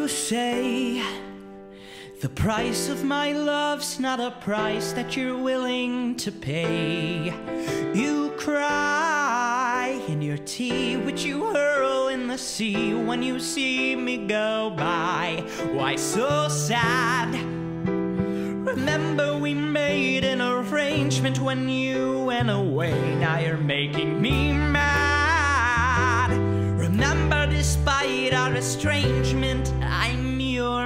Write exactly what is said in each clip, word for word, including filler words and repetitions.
You say the price of my love's not a price that you're willing to pay. You cry in your tea, which you hurl in the sea when you see me go by. Why so sad? Remember we made an arrangement when you went away. Now you're making me mad. Remember, despite our estrangement, I'm your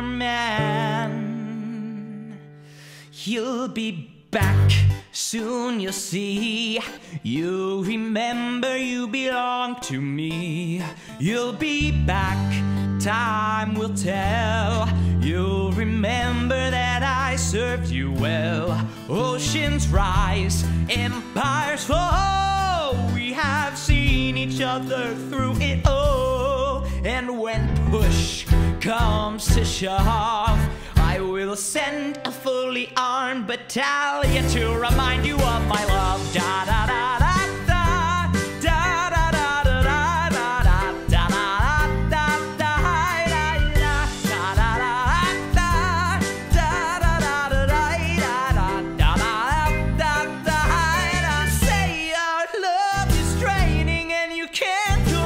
man. You'll be back soon, you'll see. You'll remember you belong to me. You'll be back, time will tell. You'll remember that I served you well. Oceans rise, empires fall. We have seen each other through it all. And when push comes to shove, I will send a fully armed battalion to remind you of my love. Da da da da da da da da da da da da da da da. Say our love is draining and you can't go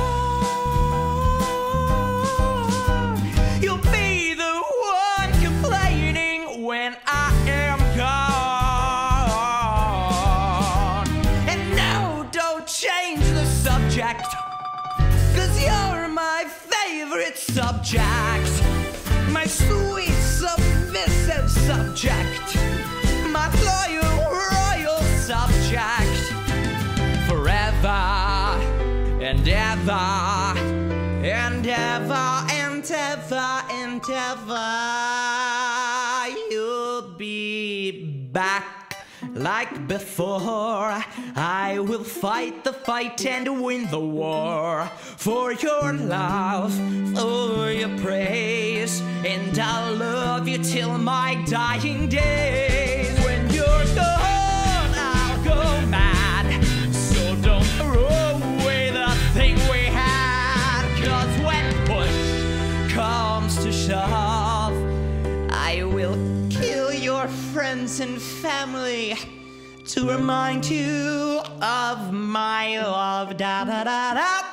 on. You'll be the one complaining when I am gone. And no, don't change the subject, 'cause you're my favorite subject. My sweet submissive subject. My loyal royal subject. Forever and ever and ever and ever and ever. You'll be back like before. I will fight the fight and win the war. For your love, for your praise, and I'll love you till my dying days. When you're gone, I'll go mad. So don't throw away the thing we had. 'Cause when push comes to shove, I will kill your friends and family to remind you of my love. Da da da da.